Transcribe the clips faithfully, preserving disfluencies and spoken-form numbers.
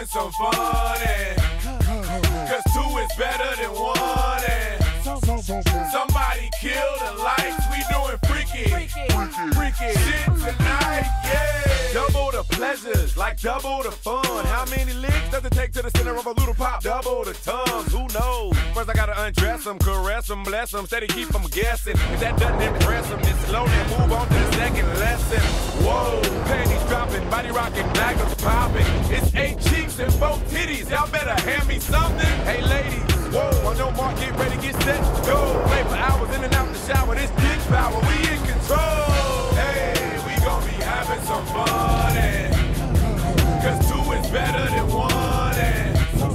some fun, and cause two is better than one, and somebody kill the lights. We doing freaky, freaky, freaky shit tonight, yeah. Double the pleasures, like double the fun. How many licks does it take to the center of a little pop? Double the tongues, who knows? First I gotta undress them, caress them, bless them, steady keep them guessing. If that doesn't impress them, then slow then move on to the second lesson. Whoa, panties dropping, body rocking, magnums popping. It's eight cheeks and four titties, y'all better hand me something. Hey ladies, whoa, on your mark, get ready, get set, go. Play for hours in and out the shower, this dick power, we in control. Hey, we gon' be having some fun, and cause two is better than one, and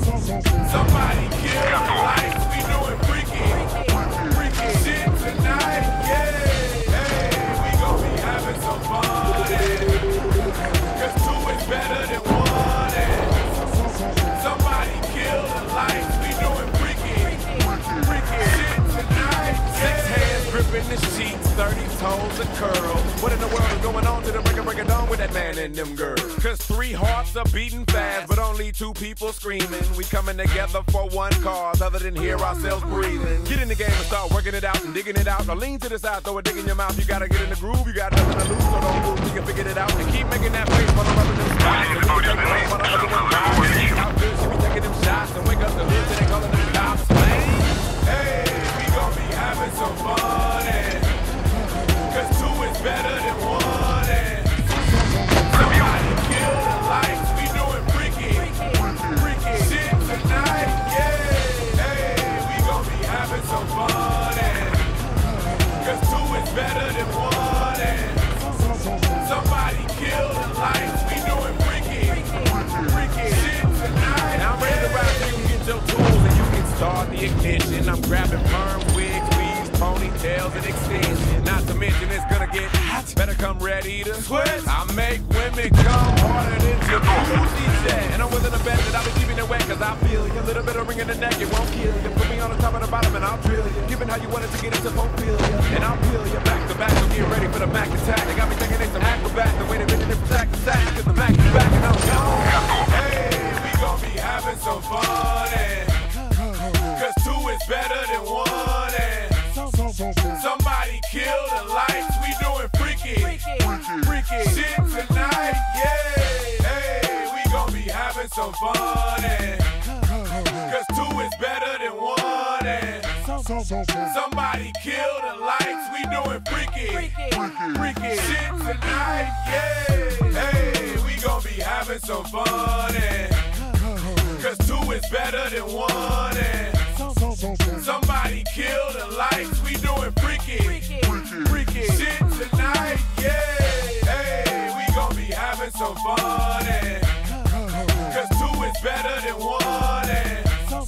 somebody kill the lights. We doing freaky, freaky shit tonight, yeah. Hey, we gon' be having some fun, and cause two is better than one, and somebody kill the lights. We doing freaky, freaky shit tonight, yeah. Six hands gripping the sheets, thirty toes a curl. What in the world is going on to the break and break it down with that man and them girls? Cause three hearts are beating fast, but only two people screaming. We coming together for one cause, other than hear ourselves breathing. Get in the game and start working it out and digging it out. Or lean to the side, throw a dig in your mouth. You gotta get in the groove, you got nothing to lose, so don't move. We can figure it out and keep making that face while I'm rubbing them spots. So we can take blame on the other one guys. How good she be taking them shots and wake up the hood till they calling them cops, man. Hey, we gon' be having some fun, and cause two is better than one, and somebody kill the lights. We doing freaky, freaky shit tonight, yeah. Hey, we gon' be having some fun, and cause two is better than one, and somebody kill the lights. We doing freaky, freaky shit tonight. Now I'm ready to ride so you can get your tools and you can start the ignition. I'm grabbing perms, wigs, weaves, ponytails, and extensions. Not to mention it's gonna get hot. Better come ready to sweat. I make women come harder than jacuzzi jet. And I'm willing to bet that I'll be keeping it wet, cause I feel you. A little bit of ring in the neck, it won't kill you. Put me on the top and the bottom and I'll drill you. Given how you wanted to get into Pophilia, and I'll peel you back to back. So get ready for the Mac attack. They got me thinking it's some acrobat. The way they been in from sack to sack, cause the Mac is back and I'm gone. Hey, we gon' be having some fun, and cause two is better than one, and somebody kill the lights. We doing freaky, freaky shit tonight, yeah. Hey, we gon' be having some fun, and cause two is better than one, and somebody kill the lights. We doing freaky, freaky shit tonight, yeah. Hey, we gon' be having some fun, and cause two is better than one, and somebody kill the lights. We doing freaky, freaky shit tonight, yeah. Hey, we gon' be having some fun, and cause two is better than one, and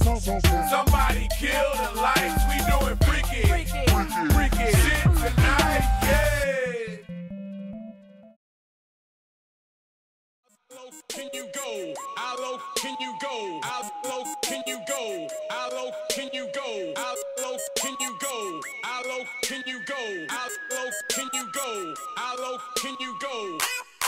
somebody kill the lights. We doing freaky, freaky shit tonight, yeah. How low can you go? How low can you go? How low can you go? How low can you go? How low can you go? How low can you go? How low can you go? How low can you go?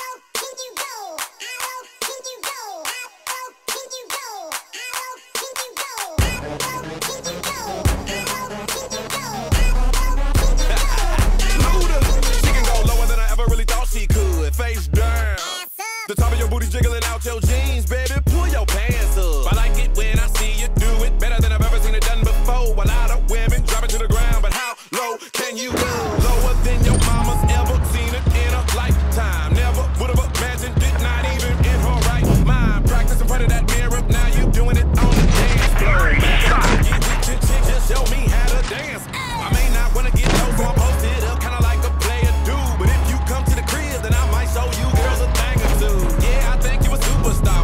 Face down. The top of your booty jiggling out your jeans, baby. Pull your pants up. I like it when I see you do it better than I've ever seen it done before. A lot of women drop it to the ground, but how low can you go? Lower than your mama's ever seen it in a lifetime. Never would have imagined it, not even in her right mind. Practice in front of that mirror, now you doing it on the dance floor. Just show me how to dance. I may not wanna get low, so I'm posted up, kinda like a player do. But if you come to the crib, then I might show you girls a thing or two. Yeah, I think you a superstar.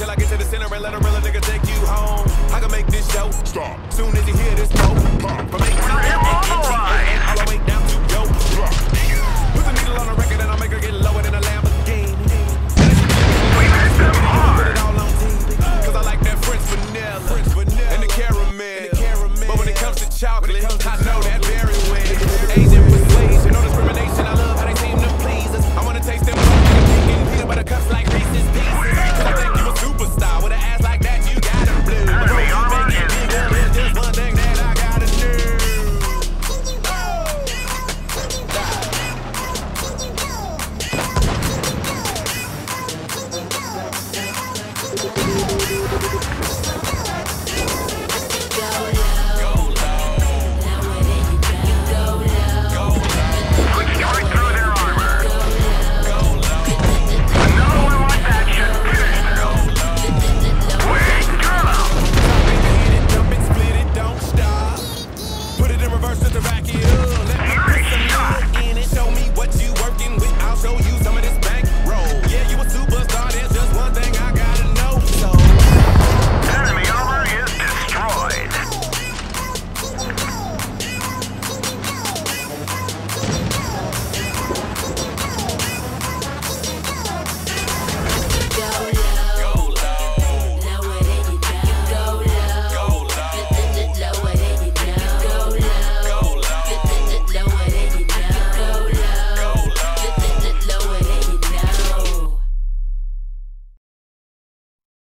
till I get to the center and let a real nigga